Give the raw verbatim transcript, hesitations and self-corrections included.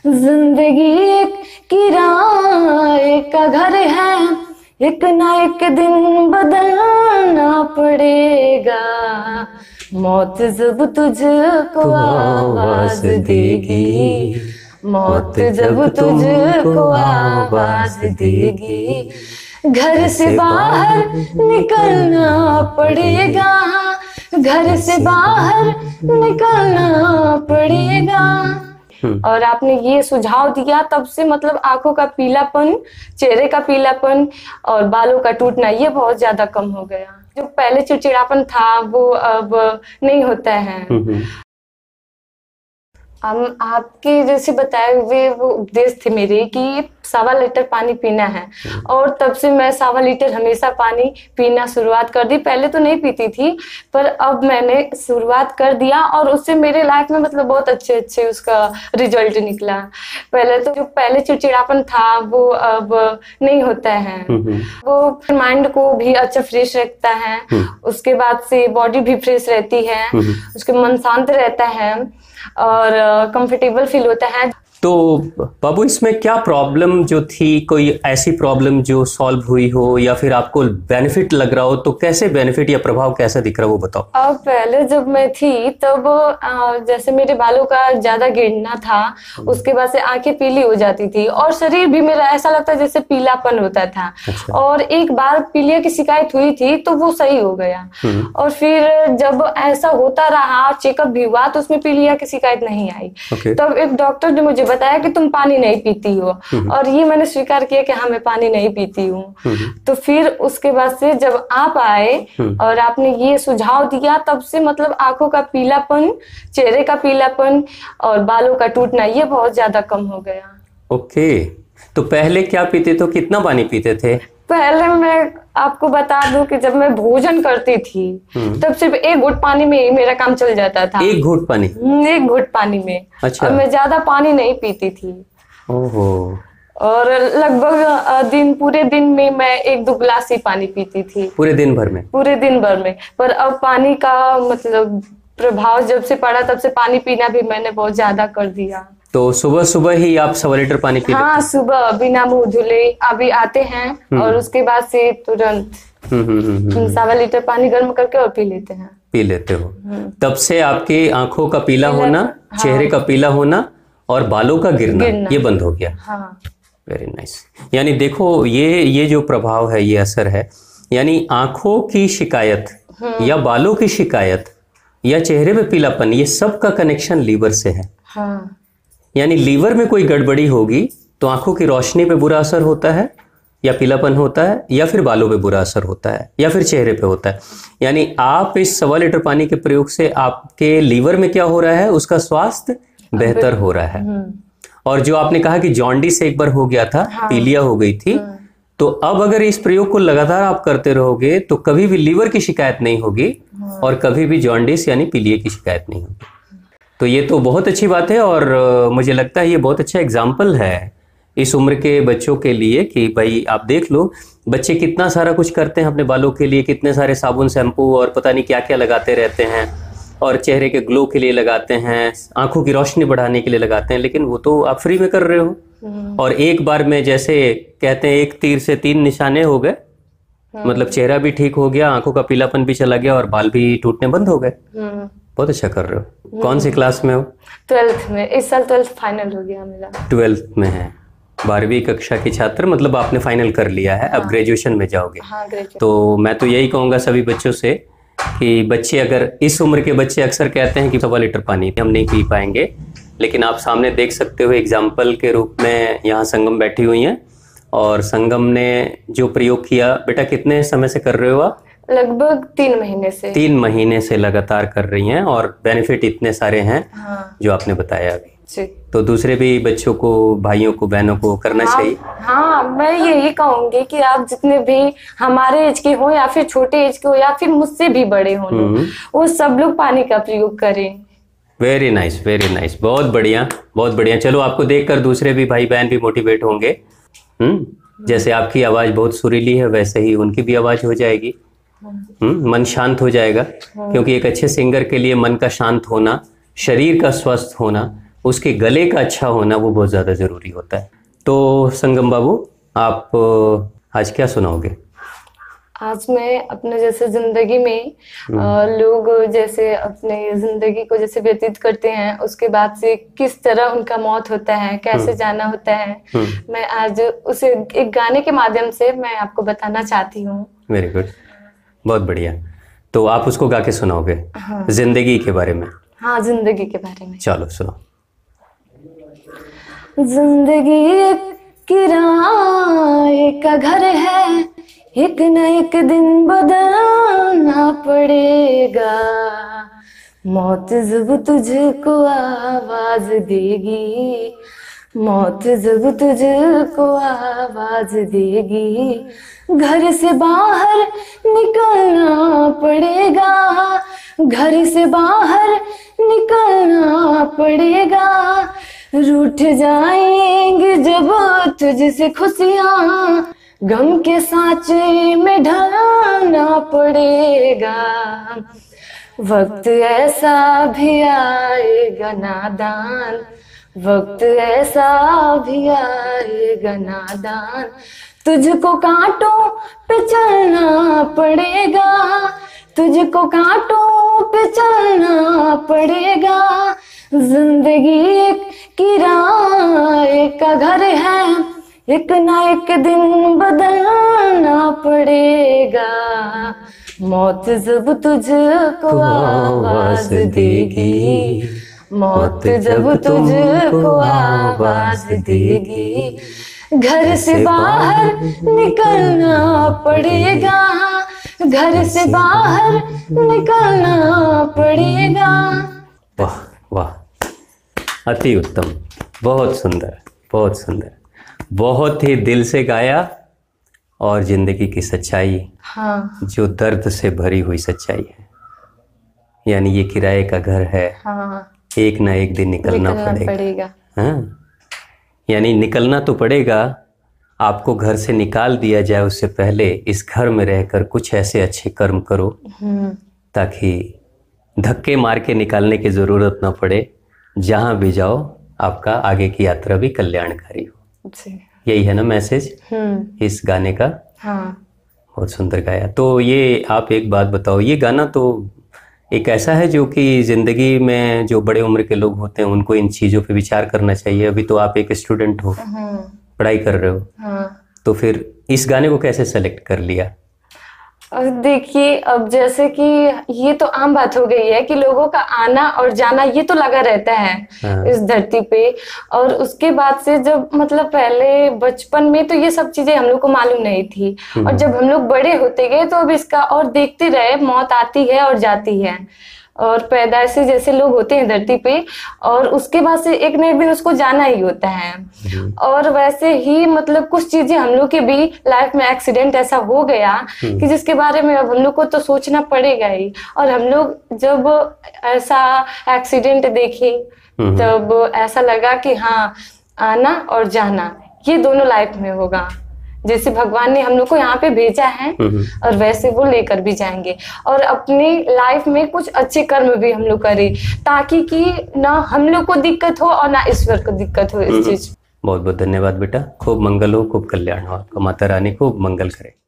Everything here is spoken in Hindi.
जिंदगी एक किराए का घर है, एक ना एक दिन बदलना पड़ेगा। मौत जब तुझको आवाज देगी, मौत जब तुझको आवाज देगी, घर से बाहर निकलना पड़ेगा, घर से बाहर निकलना पड़ेगा। और आपने ये सुझाव दिया, तब से मतलब आंखों का पीलापन, चेहरे का पीलापन और बालों का टूटना ये बहुत ज्यादा कम हो गया। जो पहले चिड़चिड़ापन था वो अब नहीं होता है। हम आपके जैसे बताए हुए वो उपदेश थे मेरे कि सवा लीटर पानी पीना है, और तब से मैं सवा लीटर हमेशा पानी पीना शुरुआत कर दी। पहले तो नहीं पीती थी, पर अब मैंने शुरुआत कर दिया और उससे मेरे लाइफ में मतलब बहुत अच्छे अच्छे उसका रिजल्ट निकला। पहले तो जो पहले चिड़चिड़ापन था वो अब नहीं होता है। वो माइंड को भी अच्छा फ्रेश रखता है, उसके बाद से बॉडी भी फ्रेश रहती है, उसके मन शांत रहता है और कंफर्टेबल फील होता है। तो बाबू, इसमें क्या प्रॉब्लम जो थी, कोई ऐसी प्रॉब्लम जो सॉल्व हुई हो या फिर आपको बेनिफिट लग रहा हो, तो कैसे बेनिफिट या प्रभाव कैसा दिख रहा है वो बताओ। अब पहले जब मैं थी तब जैसे मेरे बालों का ज्यादा गिरना था, उसके बाद से आंखें पीली हो जाती थी और शरीर भी मेरा ऐसा लगता जैसे पीलापन होता था। अच्छा। और एक बार पीलिया की शिकायत हुई थी तो वो सही हो गया, और फिर जब ऐसा होता रहा, चेकअप भी हुआ तो उसमें पीलिया की शिकायत नहीं आई। तब एक डॉक्टर ने मुझे बताया कि तुम पानी नहीं पीती हो, और ये मैंने स्वीकार किया कि हाँ मैं पानी नहीं पीती हूँ। तो फिर उसके बाद से जब आप आए और आपने ये सुझाव दिया, तब से मतलब आंखों का पीलापन, चेहरे का पीलापन और बालों का टूटना ये बहुत ज्यादा कम हो गया। ओके, तो पहले क्या पीते थे, कितना पानी पीते थे? पहले मैं आपको बता दूं कि जब मैं भोजन करती थी तब सिर्फ एक घुट पानी में ही मेरा काम चल जाता था। एक घुट पानी? एक घुट पानी में। अच्छा। और मैं ज्यादा पानी नहीं पीती थी। ओहो। और लगभग दिन पूरे दिन में मैं एक दो गिलास ही पानी पीती थी। पूरे दिन भर में? पूरे दिन भर में। पर अब पानी का मतलब प्रभाव जब से पड़ा तब से पानी पीना भी मैंने बहुत ज्यादा कर दिया। तो सुबह सुबह ही आप सवा लीटर पानी पी? हाँ, सुबह बिना मुंह धुले अभी आते हैं और उसके बाद से तुरंत सवा लीटर पानी गर्म करके और पी लेते हैं। पी लेते हो। तब से आपकी आंखों का पीला होना, हाँ। चेहरे का पीला होना और बालों का गिरना, गिरना। ये बंद हो गया। हाँ। Very nice. यानी देखो, ये ये जो प्रभाव है, ये असर है, यानी आंखों की शिकायत या बालों की शिकायत या चेहरे पे पीलापन, ये सब का कनेक्शन लीवर से है। हाँ। यानी लीवर में कोई गड़बड़ी होगी तो आंखों की रोशनी पे बुरा असर होता है या पीलापन होता है, या फिर बालों पे बुरा असर होता है, या फिर चेहरे पे होता है। यानी आप इस सवा लीटर पानी के प्रयोग से आपके लीवर में क्या हो रहा है, उसका स्वास्थ्य बेहतर हो रहा है। और जो आपने कहा कि जॉन्डिस एक बार हो गया था, हाँ। पीलिया हो गई थी, तो अब अगर इस प्रयोग को लगातार आप करते रहोगे तो कभी भी लीवर की शिकायत नहीं होगी और कभी भी जॉन्डिस यानी पीलिया की शिकायत नहीं होगी। तो ये तो बहुत अच्छी बात है, और मुझे लगता है ये बहुत अच्छा एग्जाम्पल है इस उम्र के बच्चों के लिए कि भाई आप देख लो, बच्चे कितना सारा कुछ करते हैं अपने बालों के लिए, कितने सारे साबुन, शैम्पू और पता नहीं क्या क्या लगाते रहते हैं, और चेहरे के ग्लो के लिए लगाते हैं, आंखों की रोशनी बढ़ाने के लिए लगाते हैं, लेकिन वो तो आप फ्री में कर रहे हो। और एक बार में जैसे कहते हैं एक तीर से तीन निशाने हो गए, मतलब चेहरा भी ठीक हो गया, आंखों का पीलापन भी चला गया और बाल भी टूटने बंद हो गए। बहुत अच्छा कर रहे हो। कौन सी क्लास में हो? ट्वेल्थ में। इस साल ट्वेल्थ फाइनल हो गया मेरा। ट्वेल्थ में है, बारहवीं कक्षा की छात्र, मतलब आपने फाइनल कर लिया है। हाँ। अब ग्रेजुएशन में जाओगे। हाँ, ग्रेजुएशन। तो मैं तो यही कहूँगा सभी बच्चों से कि बच्चे, अगर इस उम्र के बच्चे अक्सर कहते हैं कि सवा लीटर पानी हम नहीं पी पाएंगे, लेकिन आप सामने देख सकते हो एग्जाम्पल के रूप में यहाँ संगम बैठी हुई हैं, और संगम ने जो प्रयोग किया, बेटा कितने समय से कर रहे हो आप? लगभग तीन महीने से। तीन महीने से लगातार कर रही हैं, और बेनिफिट इतने सारे हैं। हाँ। जो आपने बताया अभी। जी। तो दूसरे भी बच्चों को, भाइयों को, बहनों को करना हाँ, चाहिए। हाँ, मैं यही कहूंगी कि आप जितने भी हमारे एज के हो या फिर छोटे एज के हो या फिर मुझसे भी बड़े हो, वो सब लोग पानी का प्रयोग करें। वेरी नाइस, वेरी नाइस, बहुत बढ़िया, बहुत बढ़िया। चलो, आपको देखकर दूसरे भी भाई बहन भी मोटिवेट होंगे। हम्म जैसे आपकी आवाज बहुत सुरीली है, वैसे ही उनकी भी आवाज हो जाएगी। हम्म मन शांत हो जाएगा, क्योंकि एक अच्छे सिंगर के लिए मन का शांत होना, शरीर का स्वस्थ होना उसके गले का अच्छा होना वो बहुत ज़्यादा ज़रूरी होता है। तो संगम बाबू, आप अ, आज क्या सुनाओगे? आज मैं अपने जैसे जिंदगी में अ, लोग जैसे अपने जिंदगी को जैसे व्यतीत करते हैं, उसके बाद से किस तरह उनका मौत होता है, कैसे जाना होता है, मैं आज उसे एक गाने के माध्यम से मैं आपको बताना चाहती हूँ। वेरी गुड, बहुत बढ़िया। तो आप उसको गा के सुनाओगे? हाँ। जिंदगी के बारे में? हाँ, जिंदगी के बारे में। चलो सुनो। जिंदगी एक किराए का घर है, एक न एक दिन बदलना पड़ेगा। मौत जब तुझको आवाज देगी, मौत जब तुझको आवाज देगी, घर से बाहर निकलना पड़ेगा, घर से बाहर निकलना पड़ेगा। रूठ जाएंगे जब तुझसे खुशियां, गम के सांचे में ढलना पड़ेगा। वक्त ऐसा भी आएगा नादान, वक्त ऐसा भी आएगा नादान, तुझको कांटों पे चलना पड़ेगा, तुझको कांटों पे चलना पड़ेगा। जिंदगी एक किराए का घर है, एक ना एक दिन बदलना पड़ेगा। मौत जब तुझको आवाज देगी, मौत जब तुझको आवाज देगी, घर से बाहर निकलना पड़ेगा, घर से बाहर निकलना पड़ेगा। वाह वाह, अति उत्तम, बहुत सुंदर, बहुत सुंदर, बहुत ही दिल से गाया और जिंदगी की सच्चाई, हाँ, जो दर्द से भरी हुई सच्चाई है। यानी ये किराए का घर है, हाँ, एक ना एक दिन निकलना, निकलना पड़ेगा, पड़ेगा। हाँ, यानी निकलना तो पड़ेगा। आपको घर से निकाल दिया जाए उससे पहले इस घर में रहकर कुछ ऐसे अच्छे कर्म करो ताकि धक्के मार के निकालने की ज़रूरत ना पड़े। जहाँ भी जाओ आपका आगे की यात्रा भी कल्याणकारी हो। जी। यही है ना मैसेज हम्म। इस गाने का? हाँ। बहुत सुंदर गाया। तो ये आप एक बात बताओ, ये गाना तो एक ऐसा है जो कि ज़िंदगी में जो बड़े उम्र के लोग होते हैं उनको इन चीज़ों पे विचार करना चाहिए। अभी तो आप एक स्टूडेंट हो, पढ़ाई कर रहे हो, हाँ। तो फिर इस गाने को कैसे सेलेक्ट कर लिया? देखिए, अब जैसे कि ये तो आम बात हो गई है कि लोगों का आना और जाना ये तो लगा रहता है हाँ। इस धरती पे। और उसके बाद से जब मतलब पहले बचपन में तो ये सब चीजें हम लोग को मालूम नहीं थी, और जब हम लोग बड़े होते गए तो अब इसका और देखते रहे, मौत आती है और जाती है, और पैदाइशी जैसे लोग होते हैं धरती पे, और उसके बाद से एक न एक दिन उसको जाना ही होता है। और वैसे ही मतलब कुछ चीजें हम लोग के भी लाइफ में एक्सीडेंट ऐसा हो गया कि जिसके बारे में अब हम लोग को तो सोचना पड़ेगा ही। और हम लोग जब ऐसा एक्सीडेंट देखे तब ऐसा लगा कि हाँ, आना और जाना ये दोनों लाइफ में होगा। जैसे भगवान ने हम लोग को यहाँ पे भेजा है और वैसे वो लेकर भी जाएंगे, और अपनी लाइफ में कुछ अच्छे कर्म भी हम लोग करें ताकि कि ना हम लोग को दिक्कत हो और ना ईश्वर को दिक्कत हो इस चीज। बहुत बहुत धन्यवाद बेटा, खूब मंगल हो, खूब कल्याण हो आपका, माता रानी खूब मंगल करे।